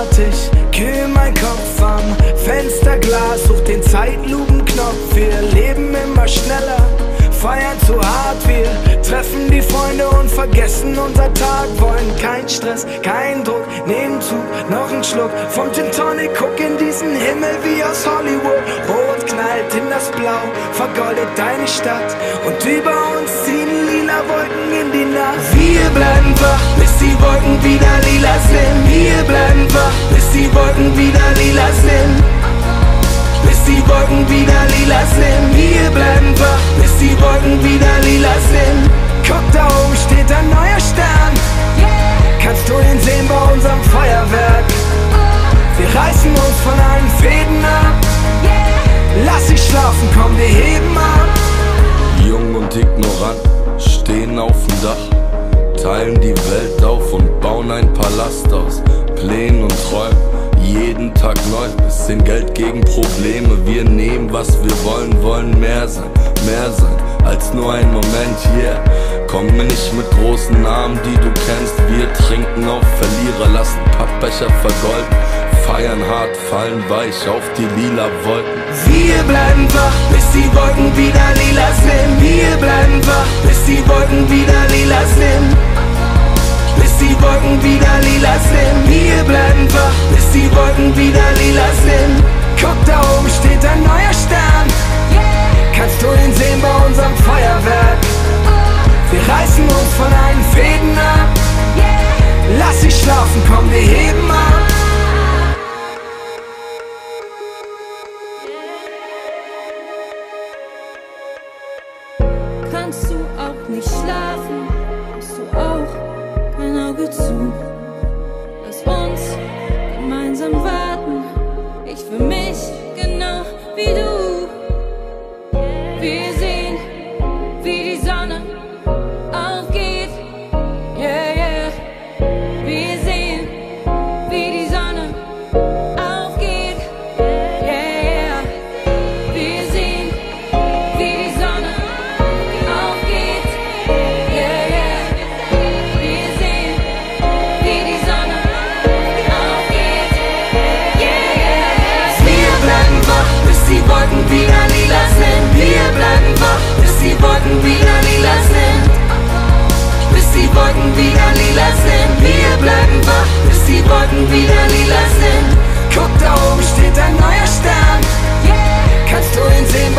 fertig, kühl mein Kopf am Fensterglas, such den Zeitlupenknopf. Wir leben immer schneller, feiern zu hart. Wir treffen die Freunde und vergessen unser Tag. Wollen kein Stress, kein Druck, nehmen Zug, noch ein Schluck vom Gin Tonic. Guck in diesen Himmel wie aus Hollywood. Rot knallt in das Blau, vergoldet deine Stadt. Und über uns ziehen lila Wolken in die Nacht. Wir bleiben wach, bis die Wolken wieder lila sind. Wir bleiben wach, bis die Wolken wieder lila sind. Bis die Wolken wieder lila sind. Wir bleiben wach, bis die Wolken wieder lila sind. Guck, da oben steht ein neuer Stern. Kannst du ihn sehen bei unserem Feuerwerk? Wir reißen uns von allen Fäden ab. Lass dich schlafen, komm, wir heben ab. Jung und ignorant, stehen auf dem Dach, teilen die Welt auf und bauen ein Palast aus Plänen und Träumen. Jeden Tag neu, bisschen Geld gegen Probleme. Wir nehmen, was wir wollen, wollen mehr sein als nur ein Moment, yeah. Komme nicht mit großen Namen, die du kennst. Wir trinken auf Verlierer, lassen Pappbecher vergolden. Feiern hart, fallen weich auf die lila Wolken. Wir bleiben wach, bis die Wolken wieder lila sind. Wir bleiben wach, bis die Wolken wieder lila sind. Bis die Wolken wieder lila sind. Wir bleiben wach, bis die Wolken wieder lila sind. Guck, da oben steht ein neuer Stern. Kannst du ihn sehen bei unserem Feuerwerk? Wir reißen uns von allen Fäden ab. Lass dich schlafen, komm, wir heben ab. Kannst du auch nicht schlafen? Hast du auch kein Auge zu? Lass uns gemeinsam warten. Ich für mich genau wie du. Wir sehen, wie die Sonne aufgeht. Yeah, yeah. Wir sehen, wie die Sonne aufgeht. Yeah, yeah. Wir sehen, wie die Sonne aufgeht. Yeah, yeah. Wir sehen, wie die Sonne aufgeht. Yeah, yeah. Wir bleiben wach, bis die Wolken wieder lila sind. Wir bleiben wach, bis die Wolken wieder lila sind. Bis die Wolken wieder lila sind. Wir bleiben wach, bis die Wolken wieder lila sind. Guck, da oben steht ein neuer Stern. Kannst du ihn sehen